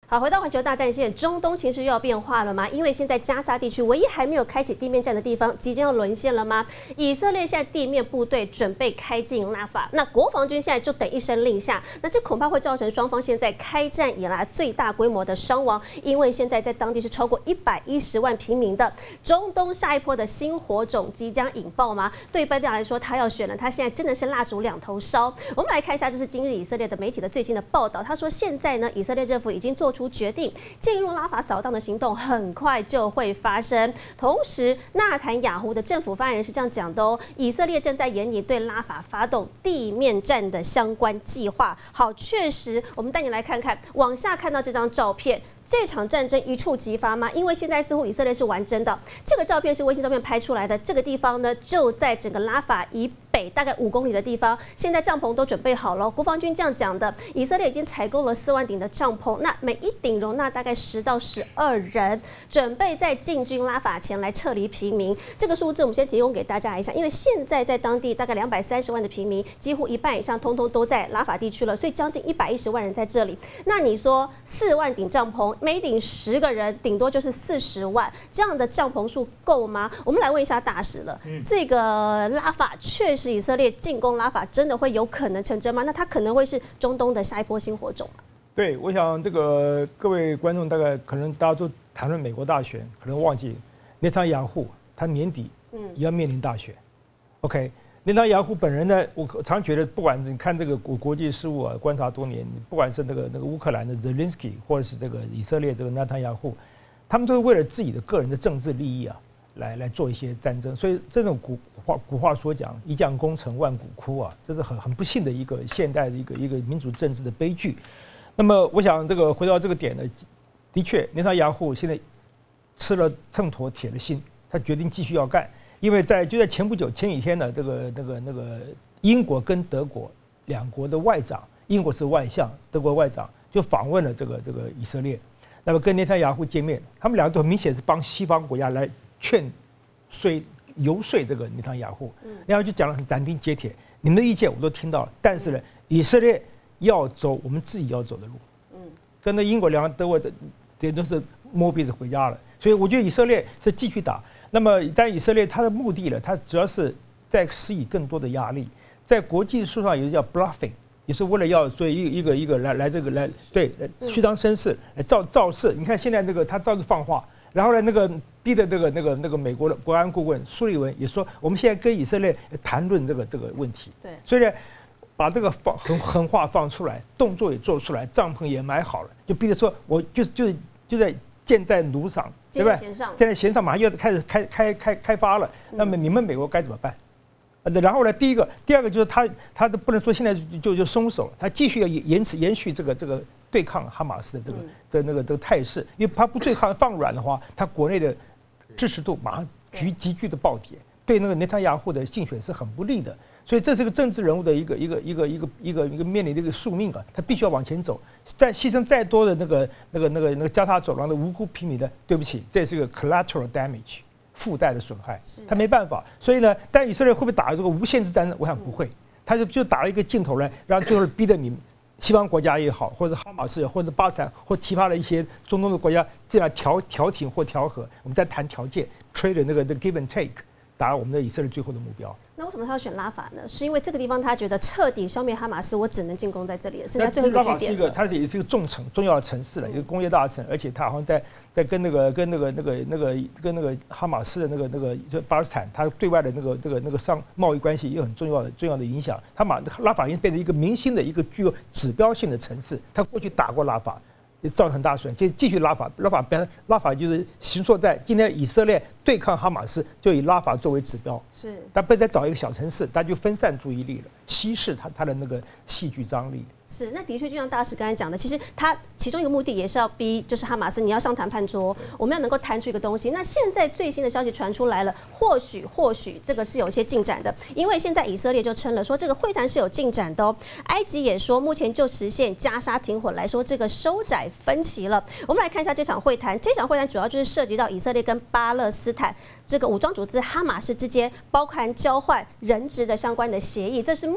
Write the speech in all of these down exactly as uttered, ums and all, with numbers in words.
好，回到环球大战线，中东情势又要变化了吗？因为现在加沙地区唯一还没有开启地面战的地方，即将要沦陷了吗？以色列现在地面部队准备开进拉法，那国防军现在就等一声令下，那这恐怕会造成双方现在开战以来最大规模的伤亡，因为现在在当地是超过一百一十万平民的。中东下一波的新火种即将引爆吗？对拜登来说，他要选了，他现在真的是蜡烛两头烧。我们来看一下，这是今日以色列的媒体的最新的报道，他说现在呢，以色列政府已经做出决定，进入拉法扫荡的行动很快就会发生。同时，纳坦雅胡的政府发言人是这样讲的哦：以色列正在研拟对拉法发动地面战的相关计划。好，确实，我们带你来看看，往下看到这张照片。这场战争一触即发吗？因为现在似乎以色列是玩真的。这个照片是卫星照片拍出来的，这个地方呢就在整个拉法以北大概五公里的地方。现在帐篷都准备好了，国防军这样讲的。以色列已经采购了四万顶的帐篷，那每一顶容纳大概十到十二人，准备在进军拉法前来撤离平民。这个数字我们先提供给大家一下，因为现在在当地大概两百三十万的平民，几乎一半以上通通都在拉法地区了，所以将近一百一十万人在这里。那你说四万顶帐篷？每顶十个人，顶多就是四十万，这样的帐篷数够吗？我们来问一下大使了。嗯、这个拉法确实，以色列进攻拉法真的会有可能成真吗？那它可能会是中东的下一波新火种吗？ 对，我想这个各位观众大概可能大家都谈论美国大选，可能忘记内塔尼亚胡他年底也要面临大选。嗯、OK。内塔尼亚胡本人呢，我常觉得，不管你看这个国国际事务啊，观察多年，不管是那个那个乌克兰的 Zelensky， 或者是这个以色列这个内塔尼亚胡，他们都是为了自己的个人的政治利益啊，来来做一些战争。所以这种古话古话所讲，一将功成万骨枯啊，这是很很不幸的一个现代的一个一个民主政治的悲剧。那么，我想这个回到这个点呢，的确，内塔尼亚胡现在吃了秤砣铁了心，他决定继续要干。因为在就在前不久前几天呢，这个那个那个英国跟德国两国的外长，英国是外相，德国外长就访问了这个这个以色列，那么跟内塔尼亚胡见面，他们两个都很明显是帮西方国家来劝说游说这个内塔尼亚胡，然后就讲得很斩钉截铁，你们的意见我都听到了，但是呢，以色列要走我们自己要走的路，嗯，跟那英国两个德国的这都是摸鼻子回家了，所以我觉得以色列是继续打。那么，但以色列它的目的呢，它主要是在施以更多的压力，在国际书上有一个叫 bluffing， 也是为了要所以一个一个一个来来这个来对虚张声势，来造造势。你看现在那个他到处放话，然后呢那个逼的那个那个那个美国的国安顾问苏利文也说，我们现在跟以色列谈论这个这个问题。对，所以呢，把这个放狠狠话放出来，动作也做出来，帐篷也买好了，就逼着说，我就就是就在箭在炉上。对不对？箭在弦上马上又开始开开开开发了。那么你们美国该怎么办？然后呢，第一个，第二个就是他他都不能说现在就就松手，他继续要延迟延续这个这个对抗哈马斯的这个这那个这个态势，因为他不对抗放软的话，他国内的支持度马上急急剧的暴跌，对那个内塔尼亚胡的竞选是很不利的。所以这是个政治人物的一个一个一个一个一个一个面临的一个宿命啊，他必须要往前走，再牺牲再多的那个那个那个那个加沙走廊的无辜平民的，对不起，这是一个 collateral damage 附带的损害，他没办法。所以呢，但以色列会不会打这个无限制战争？我想不会，他就就打了一个镜头呢，然后最后逼得你们西方国家也好，或者哈马斯或者巴斯坦或其他的一些中东的国家这样调调停或调和，我们再谈条件 ，trade 那个 the give and take， 达到我们的以色列最后的目标。那为什么他要选拉法呢？是因为这个地方他觉得彻底消灭哈马斯，我只能进攻在这里了，剩下最后一个据点。拉法是一个，它也是一个重城、重要的城市了，一个工业大城，而且它好像在在跟那个跟那个那个那个跟那个哈马斯的那个那个就巴勒斯坦，它对外的那个那个那个商贸易关系也有很重要的重要的影响。它马拉法已经变成一个明星的一个具有指标性的城市，它过去打过拉法。也造成很大损，就继续拉法，拉法变拉法就是行错在今天以色列对抗哈马斯，就以拉法作为指标，是，他不再找一个小城市，他就分散注意力了，稀释他他的那个戏剧张力。是，那的确就像大使刚才讲的，其实他其中一个目的也是要逼，就是哈马斯你要上谈判桌，我们要能够谈出一个东西。那现在最新的消息传出来了，或许或许这个是有一些进展的，因为现在以色列就称了说这个会谈是有进展的哦。埃及也说目前就实现加沙停火来说，这个收窄分歧了。我们来看一下这场会谈，这场会谈主要就是涉及到以色列跟巴勒斯坦这个武装组织哈马斯之间包含交换人质的相关的协议，这是目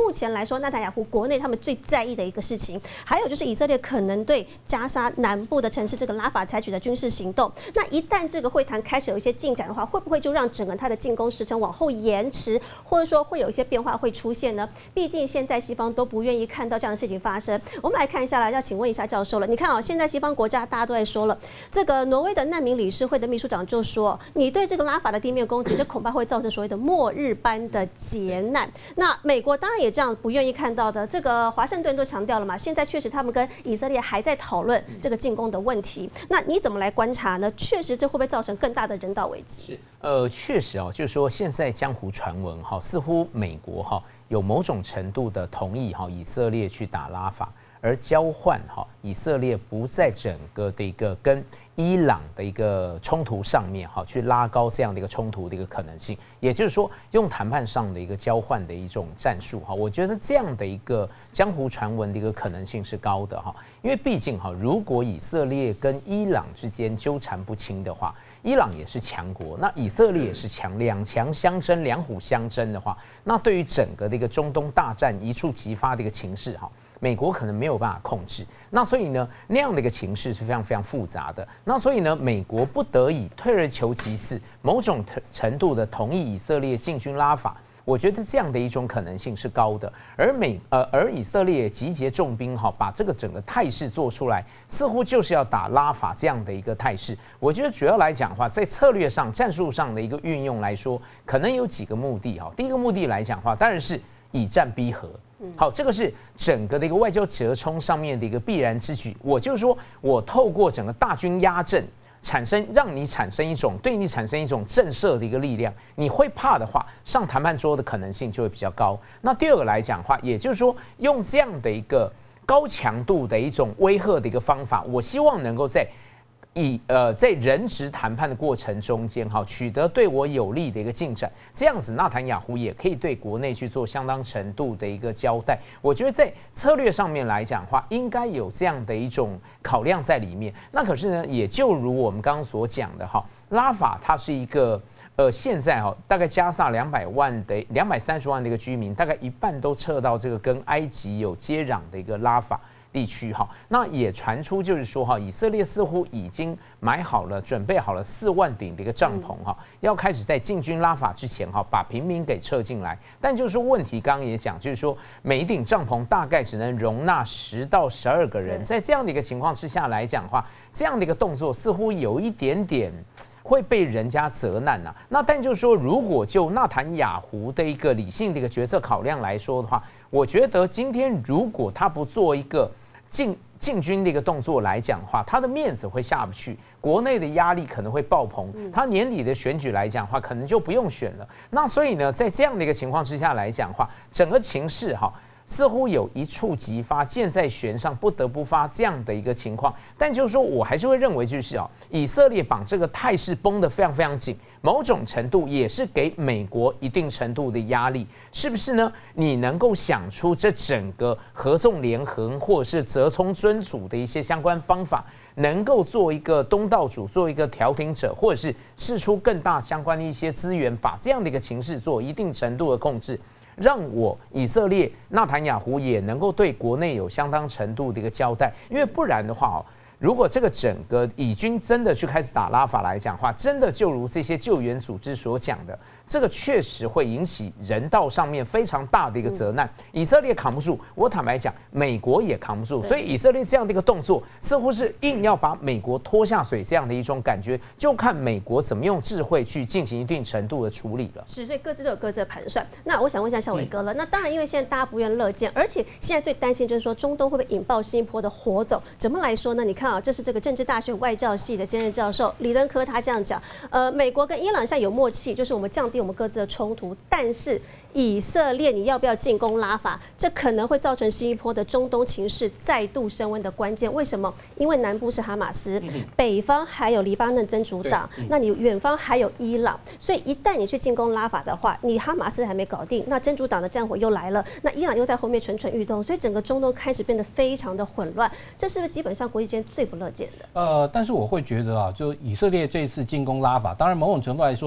目前来说，纳坦雅胡国内他们最在意的一个事情，还有就是以色列可能对加沙南部的城市这个拉法采取的军事行动。那一旦这个会谈开始有一些进展的话，会不会就让整个它的进攻时程往后延迟，或者说会有一些变化会出现呢？毕竟现在西方都不愿意看到这样的事情发生。我们来看一下啦，要请问一下教授了。你看啊、哦，现在西方国家大家都在说了，这个挪威的难民理事会的秘书长就说，你对这个拉法的地面攻击，这恐怕会造成所谓的末日般的劫难。那美国当然也这样不愿意看到的。这个华盛顿都强调了嘛，现在确实他们跟以色列还在讨论这个进攻的问题。那你怎么来观察呢？确实这会不会造成更大的人道危机？ 是，呃，确实哦，就是说现在江湖传闻哈，似乎美国哈有某种程度的同意哈以色列去打拉法。而交换哈，以色列不在整个的一个跟伊朗的一个冲突上面哈，去拉高这样的一个冲突的一个可能性，也就是说，用谈判上的一个交换的一种战术哈，我觉得这样的一个江湖传闻的一个可能性是高的哈，因为毕竟哈，如果以色列跟伊朗之间纠缠不清的话，伊朗也是强国，那以色列也是强，两强相争，两虎相争的话，那对于整个的一个中东大战一触即发的一个情势哈。美国可能没有办法控制，那所以呢，那样的一个情势是非常非常复杂的。那所以呢，美国不得已退而求其次，某种程度的同意以色列进军拉法。我觉得这样的一种可能性是高的，而美呃而以色列集结重兵哈，把这个整个态势做出来，似乎就是要打拉法这样的一个态势。我觉得主要来讲的话，在策略上、战术上的一个运用来说，可能有几个目的哈。第一个目的来讲的话，当然是以战逼和。好，这个是整个的一个外交折冲上面的一个必然之举。我就是说我透过整个大军压阵，产生让你产生一种对你产生一种震慑的一个力量，你会怕的话，上谈判桌的可能性就会比较高。那第二个来讲的话，也就是说用这样的一个高强度的一种威吓的一个方法，我希望能够在以呃在人质谈判的过程中间，哈，取得对我有利的一个进展，这样子纳坦雅胡也可以对国内去做相当程度的一个交代。我觉得在策略上面来讲的话，应该有这样的一种考量在里面。那可是呢，也就如我们刚刚所讲的哈，拉法它是一个呃现在哈大概加萨两百万的两百三十万的一个居民，大概一半都撤到这个跟埃及有接壤的一个拉法地区哈，那也传出就是说哈，以色列似乎已经买好了、准备好了四万顶的一个帐篷哈，要开始在进军拉法之前哈，把平民给撤进来。但就是说问题，刚刚也讲，就是说每一顶帐篷大概只能容纳十到十二个人，在这样的一个情况之下来讲的话，这样的一个动作似乎有一点点会被人家责难呐、啊。那但就是说，如果就纳坦雅胡的一个理性的一个决策考量来说的话，我觉得今天如果他不做一个进进军的一个动作来讲的话，他的面子会下不去，国内的压力可能会爆棚。他年底的选举来讲的话，可能就不用选了。那所以呢，在这样的一个情况之下来讲的话，整个情势哈，似乎有一触即发，箭在弦上，不得不发这样的一个情况。但就是说我还是会认为，就是啊，以色列把这个态势绷得非常非常紧，某种程度也是给美国一定程度的压力，是不是呢？你能够想出这整个合纵连横或者是折冲尊主的一些相关方法，能够做一个东道主，做一个调停者，或者是释出更大相关的一些资源，把这样的一个情势做一定程度的控制，让我以色列纳坦雅胡也能够对国内有相当程度的一个交代，因为不然的话哦，如果这个整个以军真的去开始打拉法来讲的话，真的就如这些救援组织所讲的，这个确实会引起人道上面非常大的一个责难。以色列扛不住，我坦白讲，美国也扛不住，所以以色列这样的一个动作，似乎是硬要把美国拖下水这样的一种感觉，就看美国怎么用智慧去进行一定程度的处理了。 是，所以各自都有各自的盘算。那我想问一下孝瑋哥了，那当然，因为现在大家不愿乐见，而且现在最担心就是说中东会不会引爆新一波的火种？怎么来说呢？你看啊，这是这个政治大学外交系的兼任教授李登科他这样讲，呃，美国跟伊朗现在有默契，就是我们降低我们各自的冲突，但是以色列你要不要进攻拉法，这可能会造成新一波的中东情势再度升温的关键。为什么？因为南部是哈马斯，北方还有黎巴嫩真主党，那你远方还有伊朗，所以一旦你去进攻拉法的话，你哈马斯还没搞定，那真主党的战火又来了，那伊朗又在后面蠢蠢欲动，所以整个中东开始变得非常的混乱。这是不是基本上国际间最不乐见的？ 呃，但是我会觉得啊，就以色列这次进攻拉法，当然某种程度来说，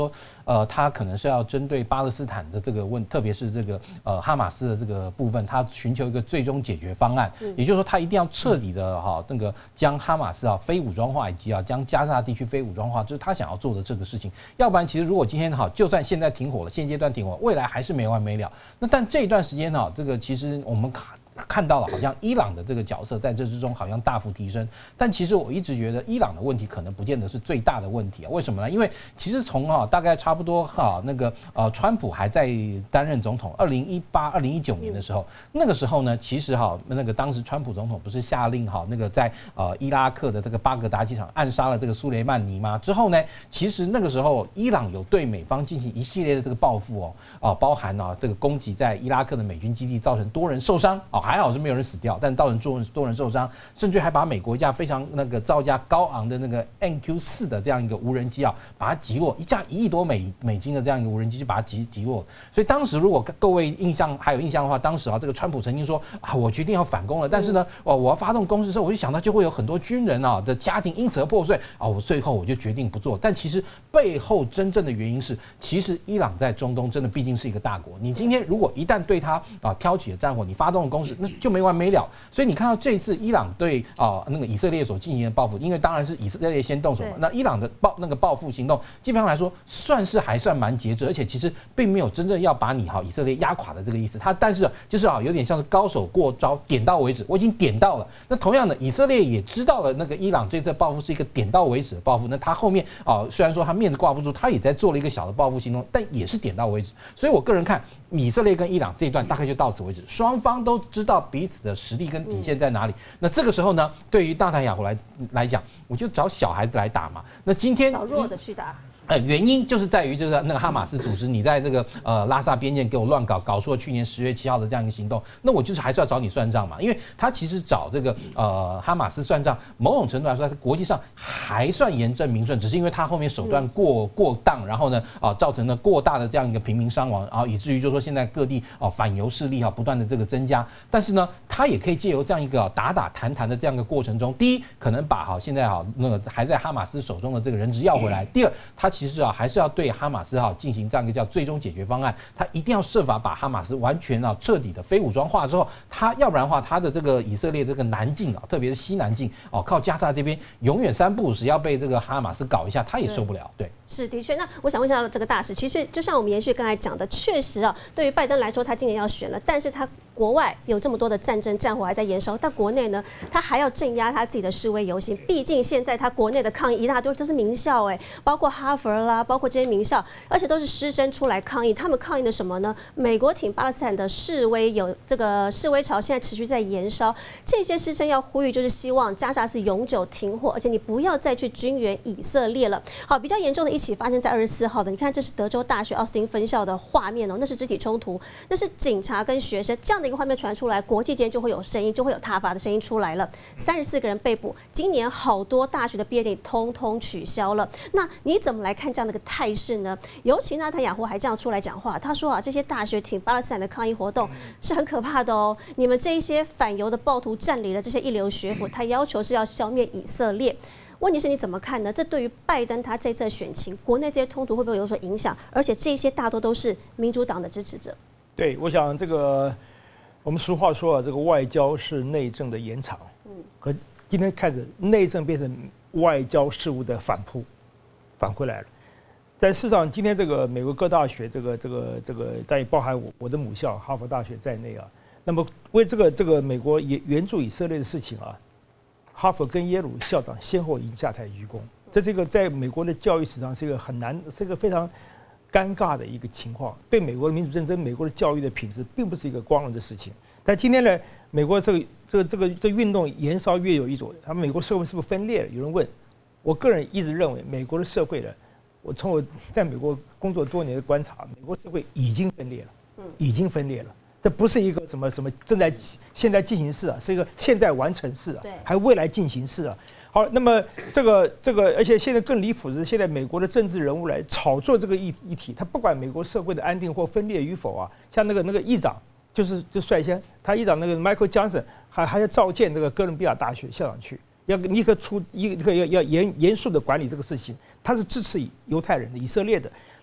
呃，他可能是要针对巴勒斯坦的这个问，特别是这个呃哈马斯的这个部分，他寻求一个最终解决方案，也就是说，他一定要彻底的哈那个将哈马斯啊非武装化以及啊将加沙地区非武装化，这是他想要做的这个事情。要不然，其实如果今天哈，就算现在停火了，现阶段停火，未来还是没完没了。那但这一段时间哈，这个其实我们看。看到了，好像伊朗的这个角色在这之中好像大幅提升，但其实我一直觉得伊朗的问题可能不见得是最大的问题啊。为什么呢？因为其实从哈大概差不多哈那个呃川普还在担任总统，二零一八、二零一九年的时候，那个时候呢，其实哈那个当时川普总统不是下令哈那个在呃伊拉克的这个巴格达机场暗杀了这个苏雷曼尼吗？之后呢，其实那个时候伊朗有对美方进行一系列的这个报复哦，啊包含啊这个攻击在伊拉克的美军基地，造成多人受伤啊。还好是没有人死掉，但造成多人多人受伤，甚至还把美国一架非常那个造价高昂的那个 M Q 四的这样一个无人机啊，把它击落，一架一亿多美美金的这样一个无人机就把它击击落。所以当时如果各位印象还有印象的话，当时啊这个川普曾经说啊，我决定要反攻了，但是呢，哦我要发动攻势的时候，我就想到就会有很多军人啊的家庭因此而破碎啊，我最后我就决定不做。但其实背后真正的原因是，其实伊朗在中东真的毕竟是一个大国，你今天如果一旦对他啊挑起了战火，你发动了攻势，那就没完没了。所以你看到这一次伊朗对啊、呃、那个以色列所进行的报复，因为当然是以色列先动手嘛，那伊朗的报那个报复行动，基本上来说算是还算蛮节制，而且其实并没有真正要把你哈以色列压垮的这个意思。他但是就是啊有点像是高手过招，点到为止，我已经点到了。那同样的，以色列也知道了那个伊朗这次报复是一个点到为止的报复，那他后面啊、呃、虽然说他面子挂不住，他也在做了一个小的报复行动，但也是点到为止。所以我个人看以色列跟伊朗这一段大概就到此为止，双方都知道彼此的实力跟底线在哪里。那这个时候呢，对于纳坦雅胡来来讲，我就找小孩子来打嘛。那今天找弱的去打。 呃，原因就是在于这个那个哈马斯组织，你在这个呃拉萨边界给我乱搞，搞出了去年十月七号的这样一个行动，那我就是还是要找你算账嘛，因为他其实找这个呃哈马斯算账，某种程度来说，在国际上还算严正明顺，只是因为他后面手段过过当，然后呢啊、呃、造成了过大的这样一个平民伤亡，然后以至于就是说现在各地啊、呃、反犹势力哈、啊、不断的这个增加，但是呢，他也可以借由这样一个、啊、打打谈谈的这样一个过程中，第一可能把哈、啊、现在哈、啊、那个还在哈马斯手中的这个人质要回来，第二他其实啊还是要对哈马斯哈、啊、进行这样一个叫最终解决方案，他一定要设法把哈马斯完全啊彻底的非武装化之后，他要不然的话，他的这个以色列这个南境啊，特别是西南境哦、啊，靠加沙这边永远三不五时要被这个哈马斯搞一下，他也受不了。对， 是的确。那我想问一下这个大使，其实就像我们延续刚才讲的，确实啊，对于拜登来说，他今年要选了，但是他国外有这么多的战争战火还在延烧，但国内呢，他还要镇压他自己的示威游行。毕竟现在他国内的抗议一大堆都是名校哎，包括哈佛啦，包括这些名校，而且都是师生出来抗议。他们抗议的什么呢？美国挺巴勒斯坦的示威有这个示威潮，现在持续在延烧。这些师生要呼吁，就是希望加沙是永久停火，而且你不要再去军援以色列了。好，比较严重的一起发生在二十四号的，你看这是德州大学奥斯汀分校的画面哦，那是肢体冲突，那是警察跟学生这样的一个画面传出来，国际间就会有声音，就会有挞伐的声音出来了。三十四个人被捕，今年好多大学的毕业典礼通通取消了。那你怎么来看这样的一个态势呢？尤其纳坦雅胡还这样出来讲话，他说啊，这些大学挺巴勒斯坦的抗议活动是很可怕的哦。你们这一些反犹的暴徒占领了这些一流学府，他要求是要消灭以色列。问题是你怎么看呢？这对于拜登他这次的选情，国内这些冲突会不会有所影响？而且这些大多都是民主党的支持者。 对，我想这个我们俗话说啊，这个外交是内政的延长。嗯，可今天开始内政变成外交事务的反扑，反回来了。但事实上，今天这个美国各大学，这个这个这个，但也包含我我的母校哈佛大学在内啊。那么为这个这个美国援援助以色列的事情啊，哈佛跟耶鲁校长先后已经下台鞠躬。这这个在美国的教育史上是一个很难，是一个非常尴尬的一个情况。对美国的民主竞争，美国的教育的品质，并不是一个光荣的事情。但今天呢，美国这个这个这个这运动延烧越有一种，他们美国社会是不是分裂了？有人问，我个人一直认为，美国的社会呢，我从我在美国工作多年的观察，美国社会已经分裂了，已经分裂了。这不是一个什么什么正在现在进行式啊，是一个现在完成式啊，还未来进行式啊。好，那么这个这个，而且现在更离谱的是，现在美国的政治人物来炒作这个议议题，他不管美国社会的安定或分裂与否啊，像那个那个议长，就是就率先，他议长那个 Michael Johnson 还还要召见那个哥伦比亚大学校长去，要立刻出一个要要严严肃的管理这个事情，他是支持犹太人的以色列的。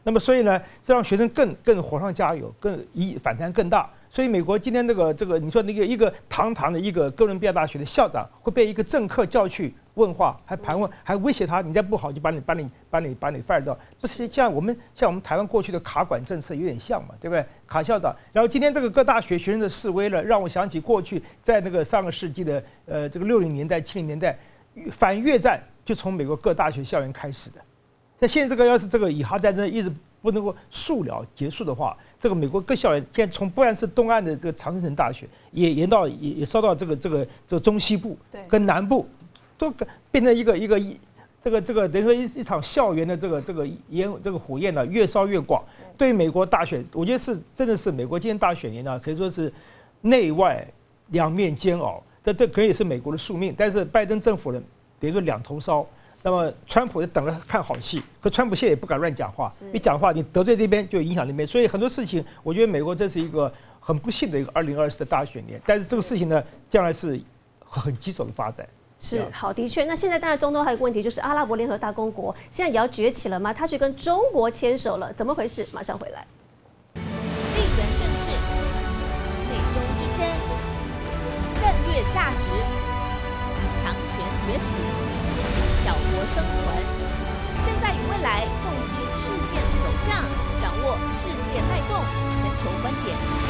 那么所以呢，这让学生更更火上加油，更一反弹更大。所以美国今天这个这个，你说那个一个堂堂的一个哥伦比亚大学的校长会被一个政客叫去问话，还盘问，还威胁他，你再不好就把你把你把你把你 fire 掉。这是像我们像我们台湾过去的卡管政策有点像嘛，对不对？卡校长。然后今天这个各大学学生的示威了，让我想起过去在那个上个世纪的呃这个六零年代、七零年代反越战就从美国各大学校园开始的。那现在这个要是这个以哈战争一直不能够速了结束的话，这个美国各校园现在从不但是东岸的这个常春藤大学，也延到也也烧到这个这个这个中西部跟南部，都变成一个一个一这个这个等于说一一场校园的这个这个烟这个火焰呢、啊、越烧越广。对于美国大选，我觉得是真的是美国今天大选年啊，可以说是内外两面煎熬。这这可能也是美国的宿命，但是拜登政府呢，等于说两头烧。那么川普就等着看好戏，可川普现在也不敢乱讲话，一讲话你得罪这边就影响那边，所以很多事情，我觉得美国这是一个很不幸的一个二零二四的大选年，但是这个事情呢，将来是很棘手的发展。 是好，的确。那现在当然中东还有一个问题，就是阿拉伯联合大公国现在也要崛起了吗？他去跟中国牵手了，怎么回事？马上回来。 地缘政治、美中之争、战略价值、强权崛起。小国生存，现在与未来洞悉事件走向，掌握世界脉动，全球观点。